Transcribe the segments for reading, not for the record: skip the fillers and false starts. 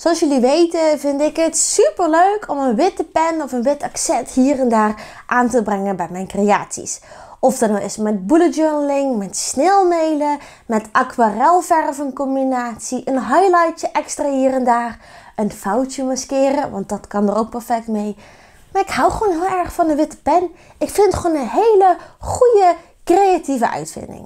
Zoals jullie weten vind ik het super leuk om een witte pen of een wit accent hier en daar aan te brengen bij mijn creaties. Of dat nou is met bullet journaling, met sneeuwmelen, met aquarelverf in combinatie, een highlightje extra hier en daar, een foutje maskeren, want dat kan er ook perfect mee. Maar ik hou gewoon heel erg van een witte pen. Ik vind het gewoon een hele goede creatieve uitvinding.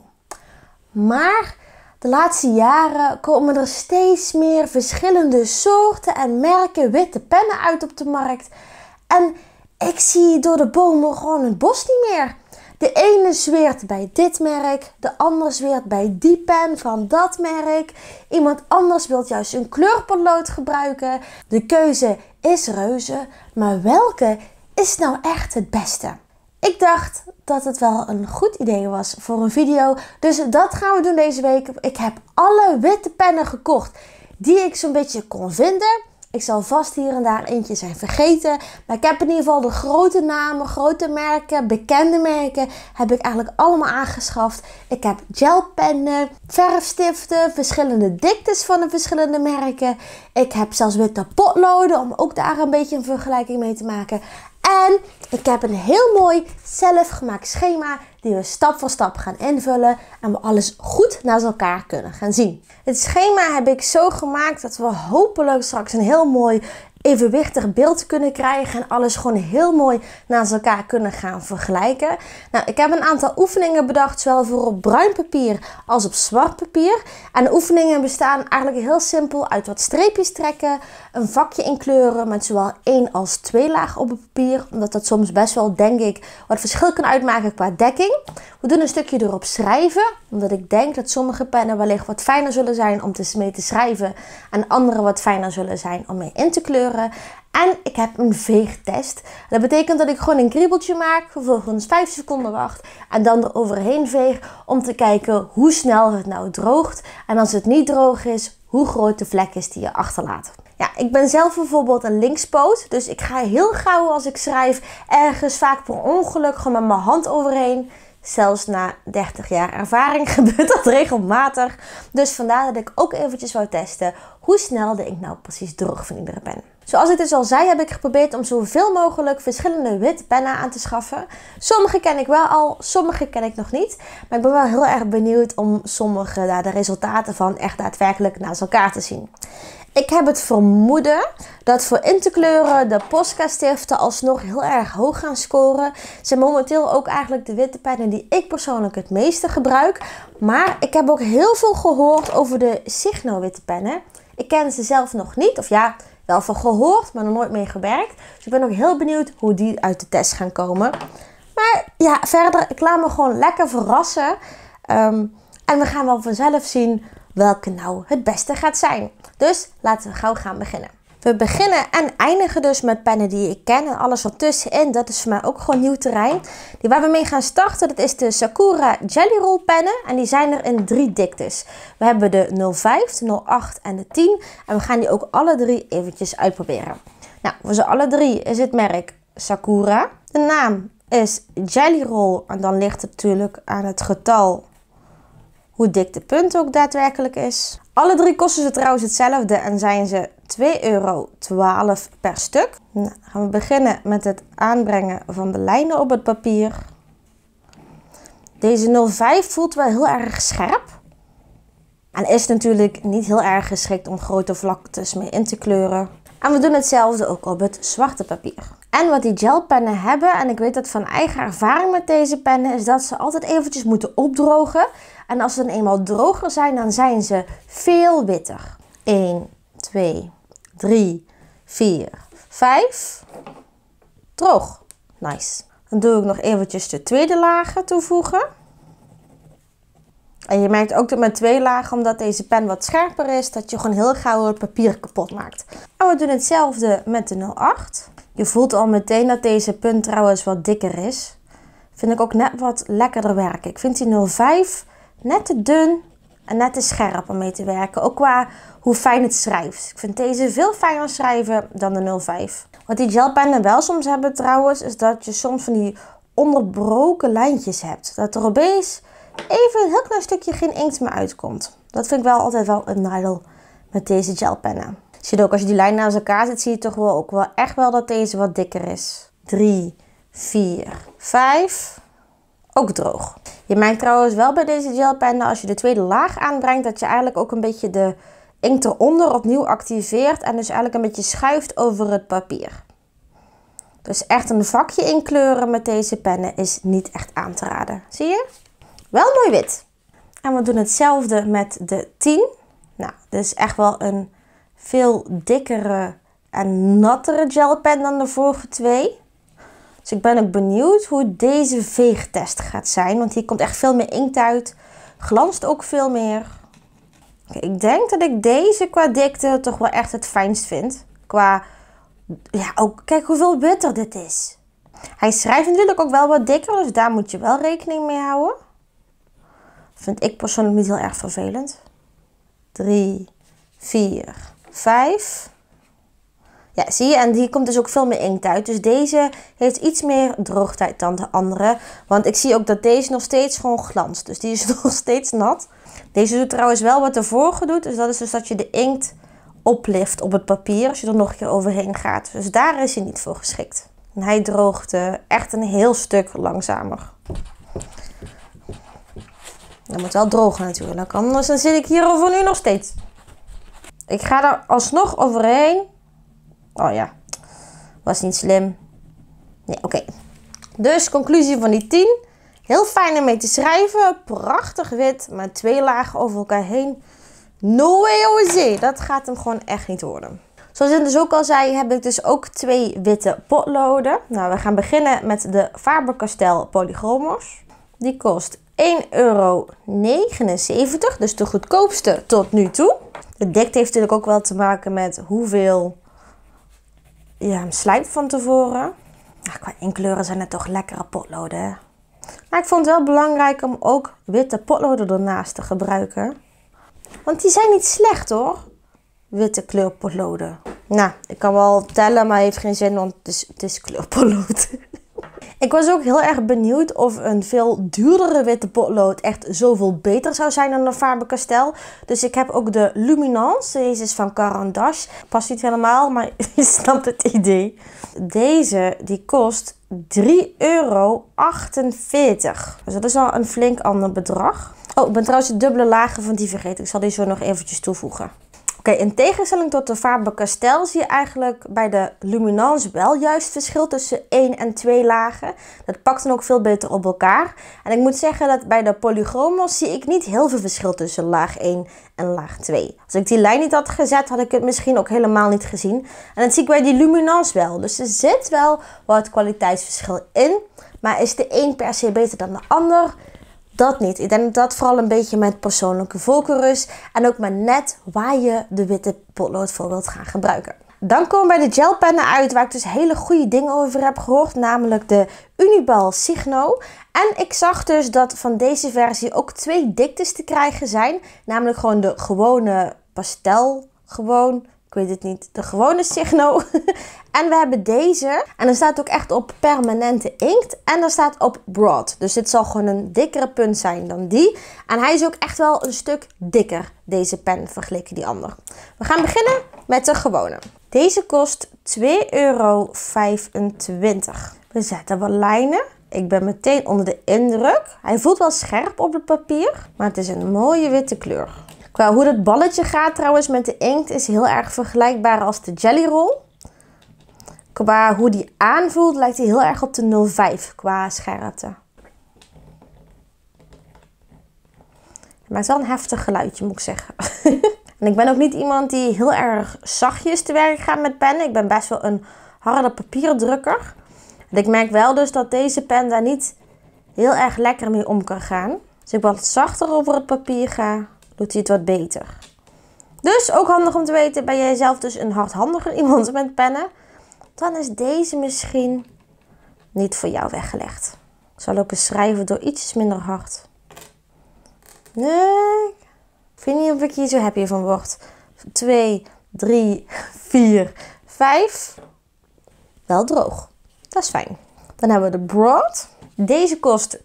Maar de laatste jaren komen er steeds meer verschillende soorten en merken witte pennen uit op de markt. En ik zie door de bomen gewoon het bos niet meer. De ene zweert bij dit merk, de ander zweert bij die pen van dat merk. Iemand anders wil juist een kleurpotlood gebruiken. De keuze is reuze, maar welke is nou echt het beste? Ik dacht dat het wel een goed idee was voor een video, dus dat gaan we doen deze week. Ik heb alle witte pennen gekocht die ik zo'n beetje kon vinden. Ik zal vast hier en daar eentje zijn vergeten. Maar ik heb in ieder geval de grote namen, grote merken, bekende merken heb ik eigenlijk allemaal aangeschaft. Ik heb gelpennen, verfstiften, verschillende diktes van de verschillende merken. Ik heb zelfs witte potloden om ook daar een beetje een vergelijking mee te maken. En ik heb een heel mooi zelfgemaakt schema die we stap voor stap gaan invullen en we alles goed naast elkaar kunnen gaan zien. Het schema heb ik zo gemaakt dat we hopelijk straks een heel mooi evenwichtig beeld kunnen krijgen en alles gewoon heel mooi naast elkaar kunnen gaan vergelijken. Nou, ik heb een aantal oefeningen bedacht, zowel voor op bruin papier als op zwart papier. En de oefeningen bestaan eigenlijk heel simpel uit wat streepjes trekken, een vakje inkleuren met zowel 1 als 2 lagen op het papier, omdat dat soms best wel, denk ik, wat verschil kan uitmaken qua dekking. We doen een stukje erop schrijven, omdat ik denk dat sommige pennen wellicht wat fijner zullen zijn om mee te schrijven en andere wat fijner zullen zijn om mee in te kleuren. En ik heb een veegtest. Dat betekent dat ik gewoon een kriebeltje maak, vervolgens 5 seconden wacht en dan er overheen veeg om te kijken hoe snel het nou droogt. En als het niet droog is, hoe groot de vlek is die je achterlaat. Ja, ik ben zelf bijvoorbeeld een linkspoot, dus ik ga heel gauw als ik schrijf ergens vaak per ongeluk gewoon met mijn hand overheen. Zelfs na 30 jaar ervaring gebeurt dat regelmatig. Dus vandaar dat ik ook eventjes wou testen hoe snel de inkt nou precies droog van iedere pen. Zoals ik dus al zei, heb ik geprobeerd om zoveel mogelijk verschillende witte pennen aan te schaffen. Sommige ken ik wel al, sommige ken ik nog niet. Maar ik ben wel heel erg benieuwd om sommige daar de resultaten van echt daadwerkelijk naast elkaar te zien. Ik heb het vermoeden dat voor in te kleuren de Posca stiften alsnog heel erg hoog gaan scoren. Zijn momenteel ook eigenlijk de witte pennen die ik persoonlijk het meeste gebruik. Maar ik heb ook heel veel gehoord over de Signo witte pennen. Ik ken ze zelf nog niet, of ja, wel van gehoord, maar nog nooit mee gewerkt. Dus ik ben ook heel benieuwd hoe die uit de test gaan komen. Maar ja, verder, ik laat me gewoon lekker verrassen. En we gaan wel vanzelf zien welke nou het beste gaat zijn. Dus laten we gauw gaan beginnen. We beginnen en eindigen dus met pennen die ik ken. En alles wat tussenin, dat is voor mij ook gewoon nieuw terrein. Die waar we mee gaan starten, dat is de Sakura Jelly Roll pennen. En die zijn er in 3 diktes. We hebben de 05, de 08 en de 10. En we gaan die ook alle 3 eventjes uitproberen. Nou, voor ze alle 3 is het merk Sakura. De naam is Jelly Roll. En dan ligt het natuurlijk aan het getal hoe dik de punt ook daadwerkelijk is. Alle 3 kosten ze trouwens hetzelfde en zijn ze €2,12 per stuk. Nou, dan gaan we beginnen met het aanbrengen van de lijnen op het papier. Deze 05 voelt wel heel erg scherp. En is natuurlijk niet heel erg geschikt om grote vlaktes mee in te kleuren. En we doen hetzelfde ook op het zwarte papier. En wat die gelpennen hebben, en ik weet dat van eigen ervaring met deze pennen, is dat ze altijd eventjes moeten opdrogen. En als ze dan eenmaal droger zijn, dan zijn ze veel witter. 1, 2, 3, 4, 5. Droog. Nice. Dan doe ik nog eventjes de tweede lagen toevoegen. En je merkt ook dat met 2 lagen, omdat deze pen wat scherper is, dat je gewoon heel gauw het papier kapot maakt. En we doen hetzelfde met de 08. Je voelt al meteen dat deze punt trouwens wat dikker is. Vind ik ook net wat lekkerder werken. Ik vind die 05 net te dun en net te scherp om mee te werken. Ook qua hoe fijn het schrijft. Ik vind deze veel fijner schrijven dan de 05. Wat die gelpennen wel soms hebben trouwens, is dat je soms van die onderbroken lijntjes hebt. Dat er opeens even een heel klein stukje geen inkt meer uitkomt. Dat vind ik wel altijd wel een nadeel met deze gelpennen. Je ziet ook als je die lijnen naast elkaar zet, zie je toch wel ook wel echt wel dat deze wat dikker is. 3, 4, 5. Ook droog. Je merkt trouwens wel bij deze gelpennen als je de tweede laag aanbrengt dat je eigenlijk ook een beetje de inkt eronder opnieuw activeert en dus eigenlijk een beetje schuift over het papier. Dus echt een vakje inkleuren met deze pennen is niet echt aan te raden. Zie je? Wel mooi wit. En we doen hetzelfde met de 10. Nou, dit is echt wel een veel dikkere en nattere gelpen dan de vorige twee. Dus ik ben ook benieuwd hoe deze veegtest gaat zijn. Want hier komt echt veel meer inkt uit. Glanst ook veel meer. Oké, ik denk dat ik deze qua dikte toch wel echt het fijnst vind. Qua, ja, ook kijk hoeveel witter dit is. Hij schrijft natuurlijk ook wel wat dikker, dus daar moet je wel rekening mee houden. Vind ik persoonlijk niet heel erg vervelend. 3, 4, 5. Ja, zie je? En hier komt dus ook veel meer inkt uit. Dus deze heeft iets meer droogtijd dan de andere. Want ik zie ook dat deze nog steeds gewoon glanst. Dus die is nog steeds nat. Deze doet trouwens wel wat de vorige doet. Dus dat is dus dat je de inkt oplift op het papier als je er nog een keer overheen gaat. Dus daar is hij niet voor geschikt. En hij droogt echt een heel stuk langzamer. Dat moet wel drogen natuurlijk. Anders dan zit ik hier over nu nog steeds. Ik ga er alsnog overheen. Oh ja, was niet slim. Nee, oké. Dus conclusie van die 10. Heel fijn om mee te schrijven. Prachtig wit, met 2 lagen over elkaar heen. No way, OSC. Dat gaat hem gewoon echt niet worden. Zoals ik dus ook al zei, heb ik dus ook 2 witte potloden. Nou, we gaan beginnen met de Faber-Castell Polychromos. Die kost €1,79. Dus de goedkoopste tot nu toe. De dikte heeft natuurlijk ook wel te maken met hoeveel slijp van tevoren. Ja, qua inkleuren zijn het toch lekkere potloden, hè? Maar ik vond het wel belangrijk om ook witte potloden ernaast te gebruiken. Want die zijn niet slecht hoor. Witte kleurpotloden. Nou, ik kan wel tellen, maar heeft geen zin, want het is kleurpotlood. Ik was ook heel erg benieuwd of een veel duurdere witte potlood echt zoveel beter zou zijn dan de Faber-Castell. Dus ik heb ook de Luminance. Deze is van Caran d'Ache. Past niet helemaal, maar je snapt het idee. Deze die kost €3,48. Dus dat is al een flink ander bedrag. Oh, ik ben trouwens de dubbele lagen van die vergeten. Ik zal die zo nog eventjes toevoegen. Oké, in tegenstelling tot de Faber-Castell zie je eigenlijk bij de Luminance wel juist verschil tussen 1 en 2 lagen. Dat pakt dan ook veel beter op elkaar. En ik moet zeggen dat bij de Polychromos zie ik niet heel veel verschil tussen laag 1 en laag 2. Als ik die lijn niet had gezet, had ik het misschien ook helemaal niet gezien. En dat zie ik bij die Luminance wel. Dus er zit wel wat kwaliteitsverschil in. Maar is de een per se beter dan de ander? Dat niet. Ik denk dat dat vooral een beetje met persoonlijke voorkeur is. En ook maar net waar je de witte potlood voor wilt gaan gebruiken. Dan komen we bij de gelpennen uit waar ik dus hele goede dingen over heb gehoord. Namelijk de Uniball Signo. En ik zag dus dat van deze versie ook 2 diktes te krijgen zijn. Namelijk gewoon de gewone pastel. Ik weet het niet. De gewone Signo. En we hebben deze. En er staat ook echt op permanente inkt. En er staat op broad. Dus dit zal gewoon een dikkere punt zijn dan die. En hij is ook echt wel een stuk dikker, deze pen, vergeleken die andere. We gaan beginnen met de gewone. Deze kost €2,25. We zetten wat lijnen. Ik ben meteen onder de indruk. Hij voelt wel scherp op het papier. Maar het is een mooie witte kleur. Qua hoe dat balletje gaat trouwens met de inkt is heel erg vergelijkbaar als de Jelly Roll. Qua hoe die aanvoelt lijkt hij heel erg op de 05 qua scherpte. Het maakt wel een heftig geluidje, moet ik zeggen. En ik ben ook niet iemand die heel erg zachtjes te werk gaat met pennen. Ik ben best wel een harde papierdrukker. En ik merk wel dus dat deze pen daar niet heel erg lekker mee om kan gaan. Als ik wat zachter over het papier ga, doet hij het wat beter. Dus ook handig om te weten, ben jij zelf dus een hardhandiger iemand met pennen? Dan is deze misschien niet voor jou weggelegd. Ik zal ook eens schrijven door iets minder hard. Nee, ik weet niet of ik hier zo happy van word. 2, 3, 4, 5. Wel droog. Dat is fijn. Dan hebben we de broad. Deze kost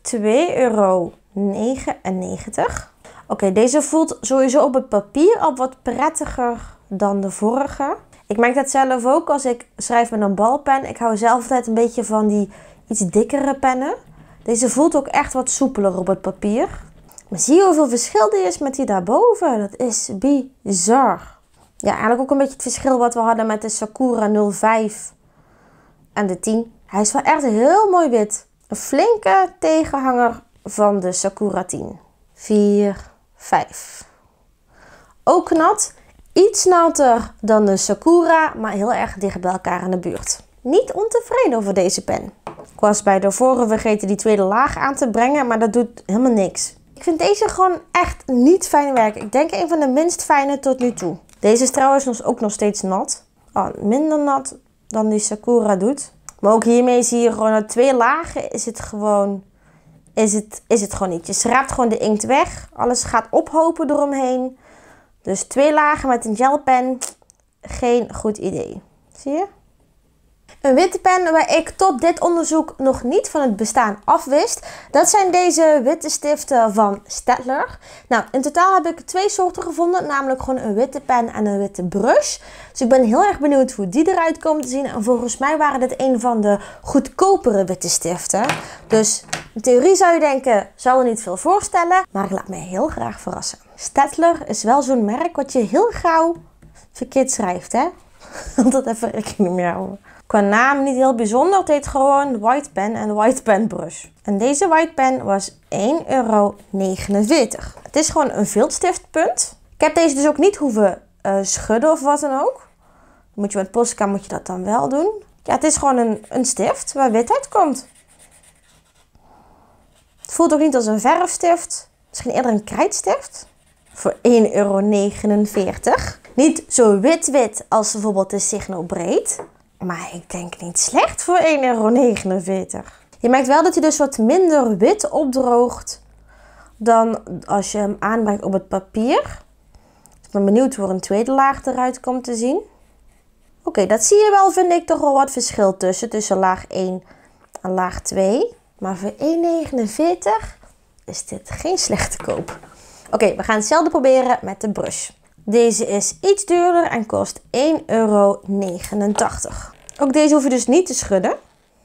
€2,99. Oké, deze voelt sowieso op het papier al wat prettiger dan de vorige. Ik merk dat zelf ook als ik schrijf met een balpen. Ik hou zelf altijd een beetje van die iets dikkere pennen. Deze voelt ook echt wat soepeler op het papier. Maar zie je hoeveel verschil er is met die daarboven? Dat is bizar. Ja, eigenlijk ook een beetje het verschil wat we hadden met de Sakura 05 en de 10. Hij is wel echt heel mooi wit. Een flinke tegenhanger van de Sakura 10. 4, 5. Ook nat. Iets natter dan de Sakura, maar heel erg dicht bij elkaar in de buurt. Niet ontevreden over deze pen. Ik was bij de vorige vergeten die tweede laag aan te brengen, maar dat doet helemaal niks. Ik vind deze gewoon echt niet fijn werken. Ik denk een van de minst fijne tot nu toe. Deze is trouwens ook nog steeds nat. Oh, minder nat dan die Sakura doet. Maar ook hiermee zie je gewoon na 2 lagen is het gewoon niet. Je schraapt gewoon de inkt weg. Alles gaat ophopen eromheen. Dus 2 lagen met een gelpen, geen goed idee. Zie je? Een witte pen waar ik tot dit onderzoek nog niet van het bestaan afwist. Dat zijn deze witte stiften van Staedtler. Nou, in totaal heb ik 2 soorten gevonden. Namelijk gewoon een witte pen en een witte brush. Dus ik ben heel erg benieuwd hoe die eruit komen te zien. En volgens mij waren dit een van de goedkopere witte stiften. Dus in theorie zou je denken, zal er niet veel voorstellen. Maar ik laat me heel graag verrassen. Staedtler is wel zo'n merk wat je heel gauw verkeerd schrijft, hè? Dat even rekening mee houden. Qua naam niet heel bijzonder. Het heet gewoon White Pen en White Pen Brush. En deze White Pen was €1,49. Het is gewoon een viltstiftpunt. Ik heb deze dus ook niet hoeven schudden of wat dan ook. Moet je met Posca moet je dat dan wel doen. Ja, het is gewoon een stift waar wit uit komt. Het voelt ook niet als een verfstift. Misschien eerder een krijtstift. Voor €1,49. Niet zo wit als bijvoorbeeld de Signo Breed. Maar ik denk niet slecht voor €1,49. Je merkt wel dat hij dus wat minder wit opdroogt dan als je hem aanbrengt op het papier. Ik ben benieuwd hoe een tweede laag eruit komt te zien. Oké, dat zie je wel, vind ik, toch wel wat verschil tussen laag 1 en laag 2. Maar voor €1,49 is dit geen slechte koop. Oké, we gaan hetzelfde proberen met de brush. Deze is iets duurder en kost €1,89. Ook deze hoef je dus niet te schudden.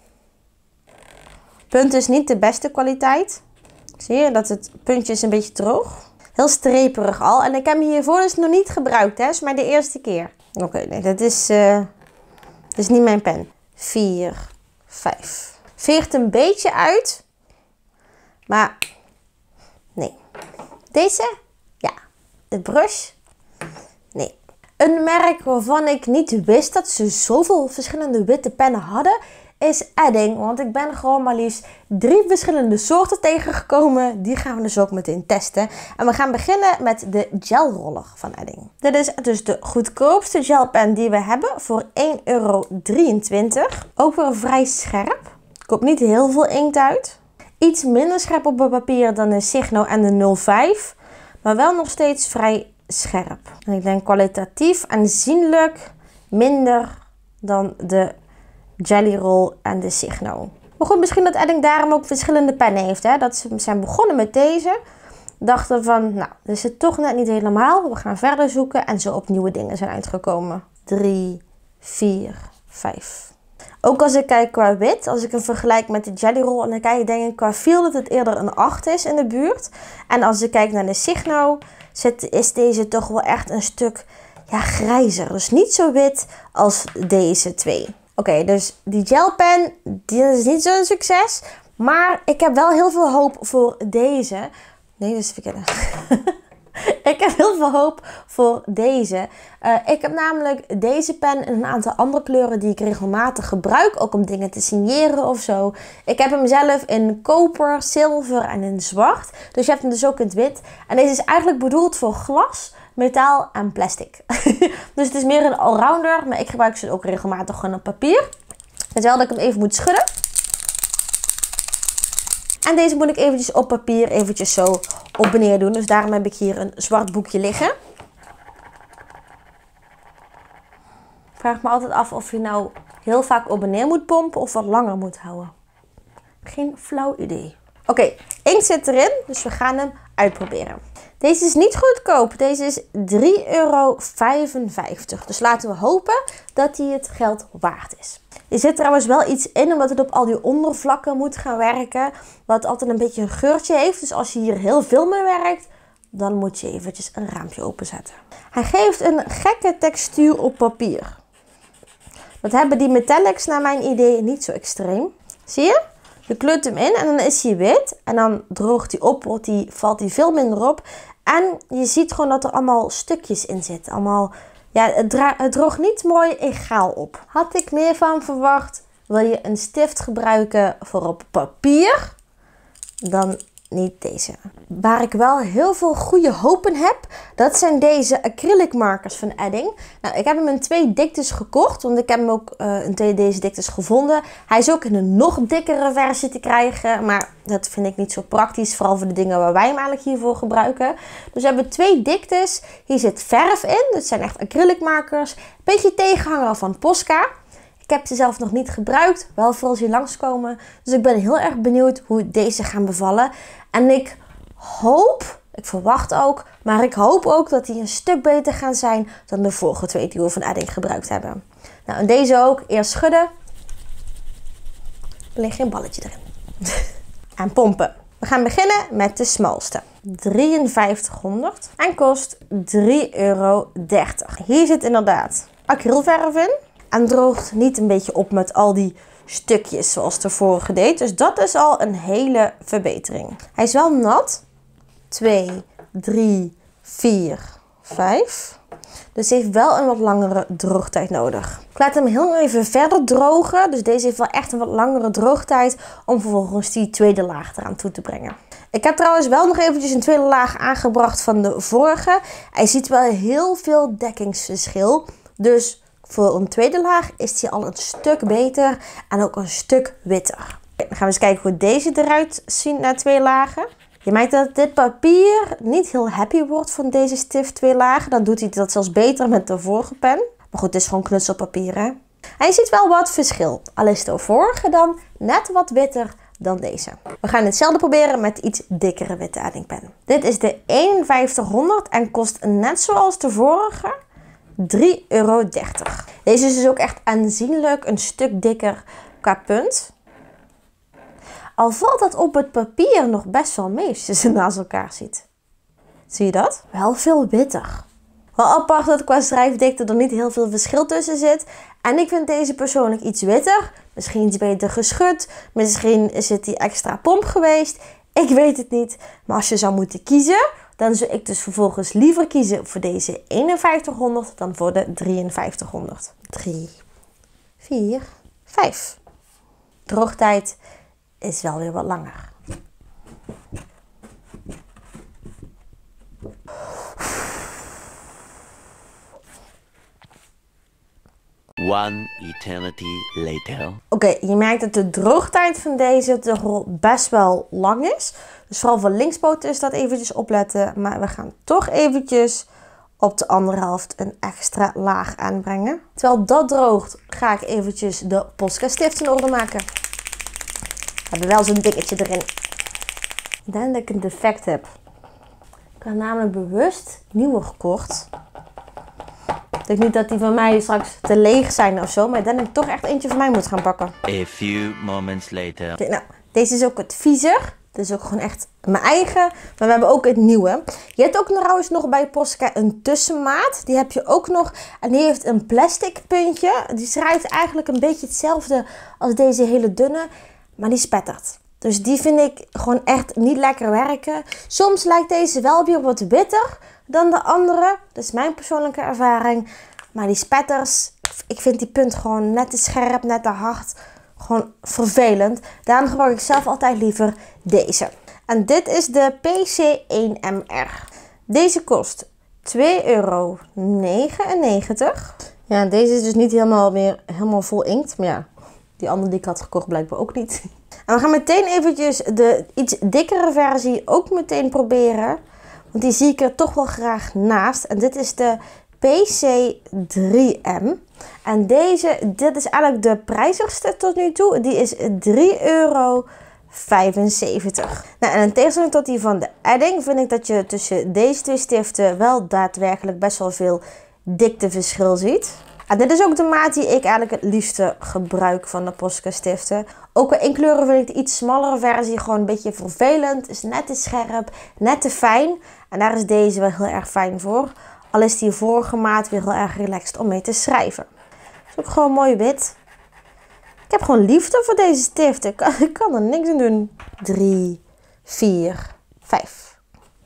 Punt is niet de beste kwaliteit. Zie je dat het puntje is een beetje droog. Heel streperig al. En ik heb hem hiervoor dus nog niet gebruikt. Hè? Dat is maar de eerste keer. Oké, nee, dat is niet mijn pen. 4, 5. Veegt een beetje uit. Maar nee. Deze? Ja. De brush? Nee. Een merk waarvan ik niet wist dat ze zoveel verschillende witte pennen hadden, is Edding. Want ik ben gewoon maar liefst 3 verschillende soorten tegengekomen. Die gaan we dus ook meteen testen. En we gaan beginnen met de gelroller van Edding. Dit is dus de goedkoopste gelpen die we hebben voor €1,23. Ook weer vrij scherp. Er komt niet heel veel inkt uit. Iets minder scherp op het papier dan de Signo en de 05. Maar wel nog steeds vrij scherp. En ik denk kwalitatief aanzienlijk minder dan de Jelly Roll en de Signo. Maar goed, misschien dat Edding daarom ook verschillende pennen heeft. Hè? Dat ze zijn begonnen met deze. Dachten van, nou, dit is het toch net niet helemaal. We gaan verder zoeken en zo op nieuwe dingen zijn uitgekomen. 3, 4, 5. Ook als ik kijk qua wit, als ik hem vergelijk met de Jelly Roll, en dan kijk ik denk ik qua feel dat het eerder een 8 is in de buurt. En als ik kijk naar de Signo, is deze toch wel echt een stuk grijzer. Dus niet zo wit als deze 2. Oké, dus die gelpen, die is niet zo'n succes. Maar ik heb wel heel veel hoop voor deze. Nee, dat is verkeerd. Ik heb heel veel hoop voor deze. Ik heb namelijk deze pen in een aantal andere kleuren die ik regelmatig gebruik. Ook om dingen te signeren of zo. Ik heb hem zelf in koper, zilver en in zwart. Dus je hebt hem dus ook in het wit. En deze is eigenlijk bedoeld voor glas, metaal en plastic. Dus het is meer een allrounder. Maar ik gebruik ze ook regelmatig gewoon op papier. Dus wel dat ik hem even moet schudden. En deze moet ik eventjes op papier eventjes zo op en neer doen. Dus daarom heb ik hier een zwart boekje liggen. Ik vraag me altijd af of je nou heel vaak op en neer moet pompen of wat langer moet houden. Geen flauw idee. Oké, inkt zit erin. Dus we gaan hem uitproberen. Deze is niet goedkoop. Deze is €3,55. Dus laten we hopen dat hij het geld waard is. Er zit trouwens wel iets in, omdat het op al die ondervlakken moet gaan werken. Wat altijd een beetje een geurtje heeft. Dus als je hier heel veel mee werkt, dan moet je eventjes een raampje openzetten. Hij geeft een gekke textuur op papier. Dat hebben die metallics naar mijn idee niet zo extreem. Zie je? Je kleurt hem in en dan is hij wit. En dan droogt hij op, valt hij veel minder op. En je ziet gewoon dat er allemaal stukjes in zitten. Allemaal, ja, het droogt niet mooi egaal op. Had ik meer van verwacht, wil je een stift gebruiken voor op papier, dan niet deze. Waar ik wel heel veel goede hoop in heb, dat zijn deze acrylic markers van Edding. Nou, ik heb hem in 2 diktes gekocht, want ik heb hem ook in 2 deze diktes gevonden. Hij is ook in een nog dikkere versie te krijgen, maar dat vind ik niet zo praktisch, vooral voor de dingen waar wij hem eigenlijk hiervoor gebruiken. Dus we hebben 2 diktes. Hier zit verf in, dat zijn echt acrylic markers. Een beetje tegenhanger van Posca. Ik heb ze zelf nog niet gebruikt, wel voor als die langskomen. Dus ik ben heel erg benieuwd hoe deze gaan bevallen. En ik verwacht ook, maar ik hoop ook dat die een stuk beter gaan zijn dan de vorige 2 die we van Edding gebruikt hebben. Nou, en deze ook. Eerst schudden. Er ligt geen balletje erin. En pompen. We gaan beginnen met de smalste. 5300 en kost €3,30. Hier zit inderdaad acrylverf in. En droogt niet een beetje op met al die stukjes zoals de vorige deed. Dus dat is al een hele verbetering. Hij is wel nat. 2, 3, 4, 5. Dus hij heeft wel een wat langere droogtijd nodig. Ik laat hem heel even verder drogen. Dus deze heeft wel echt een wat langere droogtijd om vervolgens die tweede laag eraan toe te brengen. Ik heb trouwens wel nog eventjes een tweede laag aangebracht van de vorige. Hij ziet wel heel veel dekkingsverschil. Dus voor een tweede laag is hij al een stuk beter en ook een stuk witter. Dan gaan we eens kijken hoe deze eruit ziet na 2 lagen. Je merkt dat dit papier niet heel happy wordt van deze stift 2 lagen. Dan doet hij dat zelfs beter met de vorige pen. Maar goed, het is gewoon knutselpapier, hè. Hij ziet wel wat verschil. Al is de vorige dan net wat witter dan deze. We gaan hetzelfde proberen met iets dikkere witte Eddingpen. Dit is de 5100 en kost net zoals de vorige €3,30. Deze is dus ook echt aanzienlijk een stuk dikker qua punt. Al valt dat op het papier nog best wel mee als je ze naast elkaar ziet. Zie je dat? Wel veel witter. Wel apart dat qua schrijfdikte er niet heel veel verschil tussen zit. En ik vind deze persoonlijk iets witter. Misschien iets beter geschud. Misschien is het die extra pomp geweest. Ik weet het niet. Maar als je zou moeten kiezen, dan zou ik dus vervolgens liever kiezen voor deze 5100 dan voor de 5300. 3, 4, 5. Droogtijd is wel weer wat langer. One eternity later. Oké, je merkt dat de droogtijd van deze toch best wel lang is. Dus vooral voor linkspoten is dat eventjes opletten. Maar we gaan toch eventjes op de andere helft een extra laag aanbrengen. Terwijl dat droogt, ga ik eventjes de Posca stift in orde maken. We hebben wel zo'n dingetje erin. Ik denk dat ik een defect heb. Ik heb namelijk bewust nieuwe gekocht. Ik denk niet dat die van mij straks te leeg zijn of zo. Maar ik denk dat ik toch echt eentje van mij moet gaan pakken. A few moments later. Okay, nou, deze is ook het viezer. Dit is ook gewoon echt mijn eigen. Maar we hebben ook het nieuwe. Je hebt ook trouwens nog bij Posca een tussenmaat. Die heb je ook nog. En die heeft een plastic puntje. Die schrijft eigenlijk een beetje hetzelfde als deze hele dunne. Maar die spettert. Dus die vind ik gewoon echt niet lekker werken. Soms lijkt deze wel weer wat witter dan de andere. Dat is mijn persoonlijke ervaring. Maar die spetters, ik vind die punt gewoon net te scherp, net te hard. Gewoon vervelend. Daarom gebruik ik zelf altijd liever deze. En dit is de PC1MR. Deze kost €2,99. Ja, deze is dus niet helemaal vol inkt. Maar ja, die andere die ik had gekocht blijkbaar ook niet. En we gaan meteen eventjes de iets dikkere versie ook meteen proberen. Want die zie ik er toch wel graag naast. En dit is de PC3M. En dit is eigenlijk de prijzigste tot nu toe. Die is €3,95. Nou, en in tegenstelling tot die van de Edding vind ik dat je tussen deze twee stiften wel daadwerkelijk best wel veel dikteverschil ziet. En dit is ook de maat die ik eigenlijk het liefste gebruik van de Posca stiften. Ook in kleuren vind ik de iets smallere versie gewoon een beetje vervelend. Is net te scherp, net te fijn. En daar is deze wel heel erg fijn voor. Al is die vorige maat weer heel erg relaxed om mee te schrijven. Is ook gewoon mooi wit. Ik heb gewoon liefde voor deze stiften. Ik kan er niks aan doen. 3, 4, 5.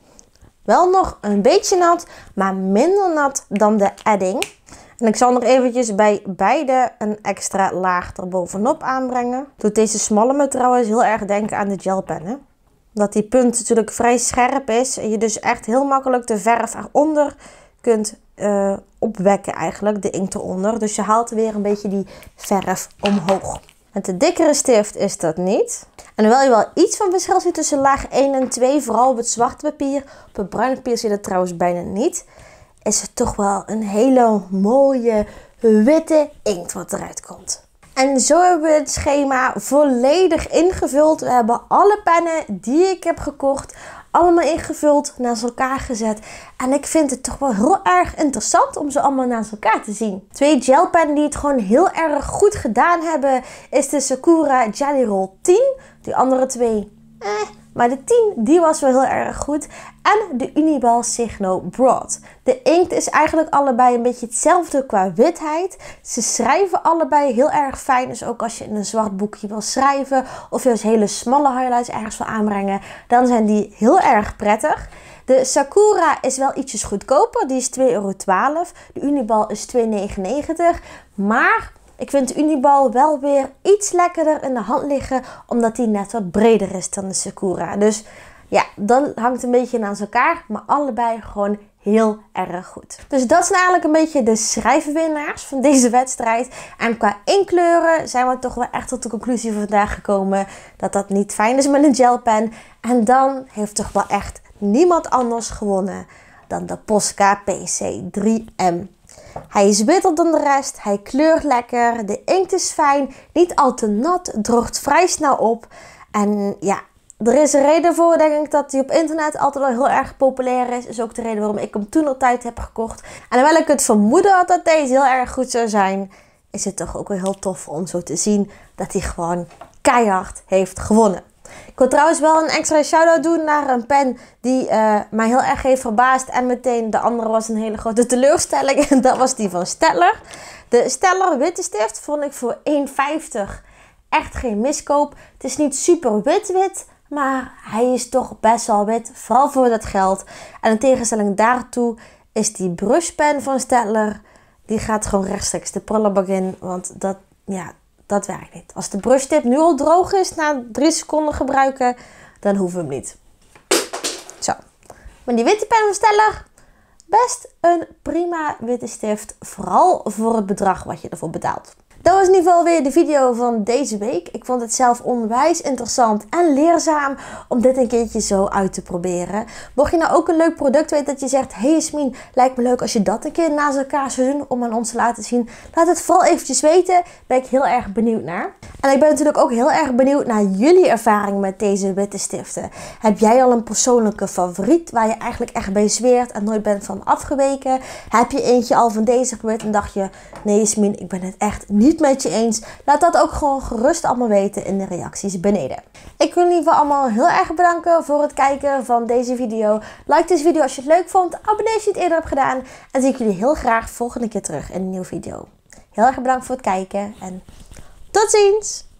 Wel nog een beetje nat, maar minder nat dan de Edding. En ik zal nog eventjes bij beide een extra laag erbovenop aanbrengen. Doet deze smalle me trouwens heel erg denken aan de gelpennen. Dat die punt natuurlijk vrij scherp is. En je dus echt heel makkelijk de verf eronder kunt opwekken eigenlijk. De inkt eronder. Dus je haalt weer een beetje die verf omhoog. Met de dikkere stift is dat niet. En hoewel je wel iets van verschil ziet tussen laag 1 en 2. Vooral op het zwarte papier. Op het bruine papier zie je dat trouwens bijna niet. Is het toch wel een hele mooie witte inkt wat eruit komt. En zo hebben we het schema volledig ingevuld. We hebben alle pennen die ik heb gekocht allemaal ingevuld, naast elkaar gezet. En ik vind het toch wel heel erg interessant om ze allemaal naast elkaar te zien. 2 gelpennen die het gewoon heel erg goed gedaan hebben is de Sakura Jelly Roll 10. Die andere 2, maar de 10 die was wel heel erg goed. En de Uniball Signo Broad. De inkt is eigenlijk allebei een beetje hetzelfde qua witheid. Ze schrijven allebei heel erg fijn. Dus ook als je in een zwart boekje wil schrijven. Of je als hele smalle highlights ergens wil aanbrengen. Dan zijn die heel erg prettig. De Sakura is wel ietsjes goedkoper. Die is €2,12. De Uniball is €2,99. Maar ik vind de Uniball wel weer iets lekkerder in de hand liggen. Omdat die net wat breder is dan de Sakura. Dus ja, dan hangt het een beetje naast elkaar. Maar allebei gewoon heel erg goed. Dus dat zijn eigenlijk een beetje de schrijfwinnaars van deze wedstrijd. En qua inkleuren zijn we toch wel echt tot de conclusie vandaag gekomen dat dat niet fijn is met een gelpen. En dan heeft toch wel echt niemand anders gewonnen dan de Posca PC3M. Hij is witter dan de rest, hij kleurt lekker, de inkt is fijn, niet al te nat, droogt vrij snel op. En ja, er is een reden voor, denk ik, dat hij op internet altijd wel heel erg populair is. Is ook de reden waarom ik hem toen altijd heb gekocht. En hoewel ik het vermoeden had dat deze heel erg goed zou zijn, is het toch ook wel heel tof om zo te zien dat hij gewoon keihard heeft gewonnen. Ik wil trouwens wel een extra shout-out doen naar een pen die mij heel erg heeft verbaasd. En meteen de andere was een hele grote teleurstelling. En dat was die van Staedtler. De Staedtler witte stift vond ik voor €1,50 echt geen miskoop. Het is niet super wit, maar hij is toch best wel wit. Vooral voor dat geld. En in tegenstelling daartoe is die brushpen van Staedtler, die gaat gewoon rechtstreeks de prullenbak in. Want dat werkt niet. Als de brushtip nu al droog is na 3 seconden gebruiken, dan hoeven we hem niet. Zo. Maar die witte pen van Staedtler, best een prima witte stift. Vooral voor het bedrag wat je ervoor betaalt. Dat was in ieder geval weer de video van deze week. Ik vond het zelf onwijs interessant en leerzaam om dit een keertje zo uit te proberen. Mocht je nou ook een leuk product weten dat je zegt, hey Jasmin, lijkt me leuk als je dat een keer naast elkaar zou doen om aan ons te laten zien. Laat het vooral eventjes weten. Ben ik heel erg benieuwd naar. En ik ben natuurlijk ook heel erg benieuwd naar jullie ervaring met deze witte stiften. Heb jij al een persoonlijke favoriet waar je eigenlijk echt bij zweert en nooit bent van afgeweken? Heb je eentje al van deze geprobeerd en dacht je, nee Jasmin, ik ben het echt niet met je eens? Laat dat ook gewoon gerust allemaal weten in de reacties beneden. Ik wil in ieder geval allemaal heel erg bedanken voor het kijken van deze video. Like deze video als je het leuk vond. Abonneer als je het eerder hebt gedaan. En zie ik jullie heel graag volgende keer terug in een nieuwe video. Heel erg bedankt voor het kijken en tot ziens!